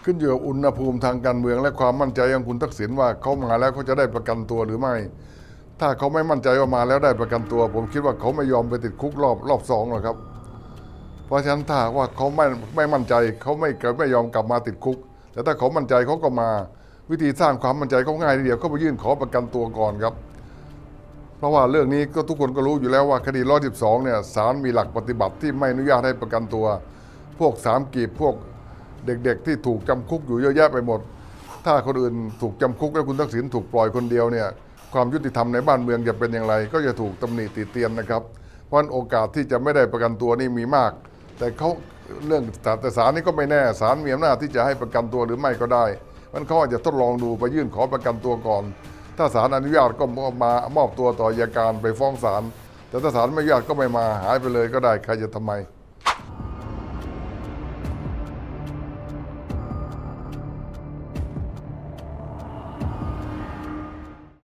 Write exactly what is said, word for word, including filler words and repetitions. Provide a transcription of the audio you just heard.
ขึ้นอยู่กับอุณหภูมิทางการเมืองและความมั่นใจของคุณทักษิณว่าเขามาแล้วเขาจะได้ประกันตัวหรือไม่ ถ้าเขาไม่มั่นใจว่ามาแล้วได้ประกันตัวผมคิดว่าเขาไม่ยอมไปติดคุกรอบรอบสองหรอกครับเพราะฉะนั้นถ้าว่าเขาไม่ไม่มั่นใจเขาไม่ไม่ยอมกลับมาติดคุกแต่ถ้าเขามั่นใจเขาก็มาวิธีสร้างความมั่นใจเขาง่ายทีเดียวเขาไปยื่นขอประกันตัวก่อนครับเพราะว่าเรื่องนี้ก็ทุกคนก็รู้อยู่แล้วว่าคดีหนึ่งร้อยสิบสองเนี่ยศาลมีหลักปฏิบัติที่ไม่อนุญาตให้ประกันตัวพวกสามกีบพวกเด็กๆที่ถูกจำคุกอยู่เยอะแยะไปหมดถ้าคนอื่นถูกจำคุกแล้วคุณทักษิณถูกปล่อยคนเดียวเนี่ยความยุติธรรมในบ้านเมืองจะเป็นอย่างไรก็จะถูกตำหนิติเตียนนะครับเพราะโอกาสที่จะไม่ได้ประกันตัวนี่มีมากแต่เขาเรื่องแต่ศาลนี่ก็ไม่แน่ศาลมีอำนาจที่จะให้ประกันตัวหรือไม่ก็ได้มันเขาอาจจะทดลองดูไปยื่นขอประกันตัวก่อนถ้าศาลอนุญาตก็มามอบตัวต่ออัยการไปฟ้องศาลแต่ถ้าศาลไม่อนุญาตก็ไม่มาหายไปเลยก็ได้ใครจะทำไม